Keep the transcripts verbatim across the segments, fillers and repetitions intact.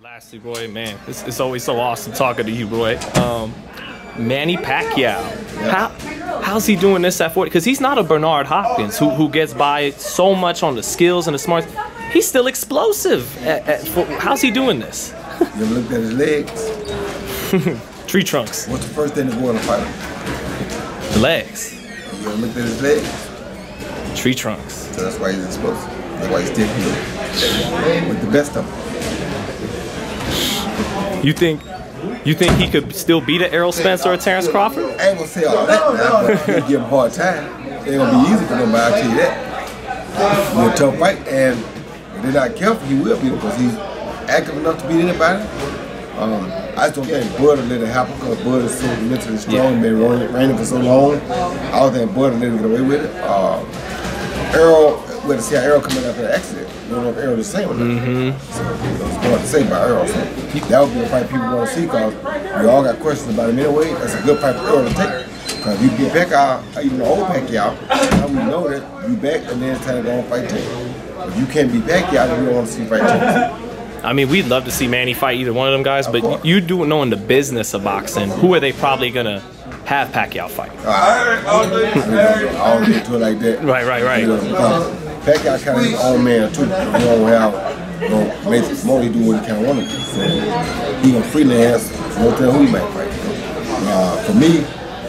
Lastly, Roy, man, it's, it's always so awesome talking to you, Roy. Um, Manny Pacquiao, how how's he doing this at forty? Because he's not a Bernard Hopkins who who gets by so much on the skills and the smarts. He's still explosive. At, at, for, how's he doing this? You ever looked at his legs? Tree trunks. What's the first thing to go in a fight? The legs. You ever looked at his legs? Tree trunks. So that's why he's explosive. That's why he's still here with the best of them. You think you think he could still beat an Errol Spence or a Terrence Crawford? I ain't gonna say all that now, but he'll give him a hard time. It ain't gonna be easy for nobody, I'll tell you that. It'll be a tough fight, and if they're not careful, he will beat him because he's active enough to beat anybody. Um, I just don't think Bud will let it happen because Bud is so mentally strong and yeah. been running, reigning for so long. I don't think Bud will let him get away with it. Uh, Errol, we had to see how Errol coming after the accident. You don't know if Errol the same or not. Mm-hmm. So it's hard to say about Errol. So that would be a fight people want to see because we all got questions about him anyway. That's a good fight for Errol to take. Because if you get Pacquiao, even the old Pacquiao, how we know that you back and then it's time to go and fight Tank. If you can't beat Pacquiao, then we don't want to see fight Tank. I mean, we'd love to see Manny fight either one of them guys, but you do knowing the business of boxing, who are they probably gonna have Pacquiao fight? Uh, I don't get to it like that. Right, right, right. You know, Pacquiao kind of his own man too. He don't have, you know, basically more do what he kind of want to do. So he gonna freelance. Don't tell who he might fight. Uh, for me,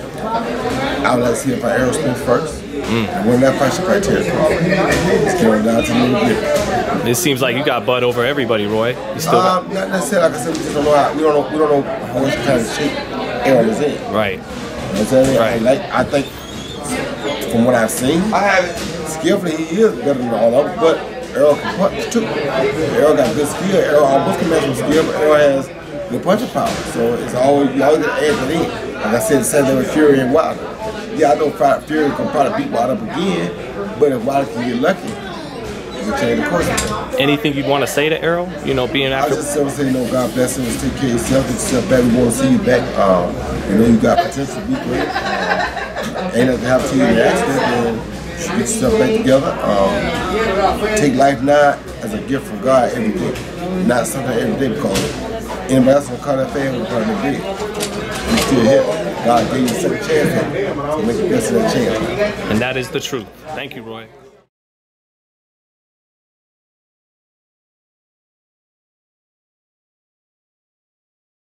I would like to see him fight Errol Spence first. Mm. And when that fight should fight Terrence Crawford. It's going down to the little bit. It seems like you got Bud over everybody, Roy. You still um, got... Not necessarily. Like I said, we just don't know how, we don't know we don't know how much kind of shape Errol is in. Right. You know what I'm saying? Right. Like, I think from what I've seen, I have skillfully he is better than all of them, but Errol can punch too. Errol got good skill. Errol almost can match with skill, but Errol has good punching power. So it's always you always got to add that in. Like I said, the same thing with Fury and Wilder. Yeah, I know Fury can probably beat Wilder up again, but if Wilder can get lucky, he can change the course of it. Anything you'd want to say to Errol? You know, being after. I just want to say, you know, God bless him. Take care of yourself. Get yourself back. We want to see you back. Um, you know, you got potential to be great. Um, ain't nothing to have to you in an accident. And get yourself back together. Um, take life now as a gift from God every day, not something every day because anybody else will call that fan will call it big. You still here. God gave you a second chance to make the best of that chance. And that is the truth. Thank you, Roy.